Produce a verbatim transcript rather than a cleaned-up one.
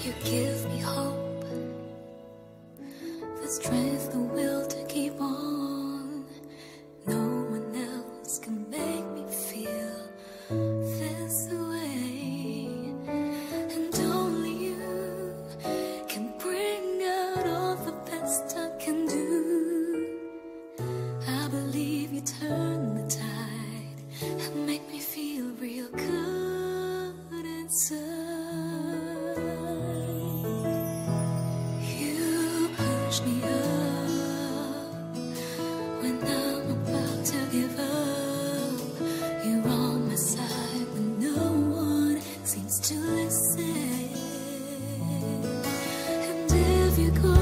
You give me hope, the strength, the will to keep on. No one else can make me feel this way, and only you can bring out all the best I can do. I believe you turn the tide and make me feel real good inside. You push me up when I'm about to give up. You're on my side when no one seems to listen. And if you go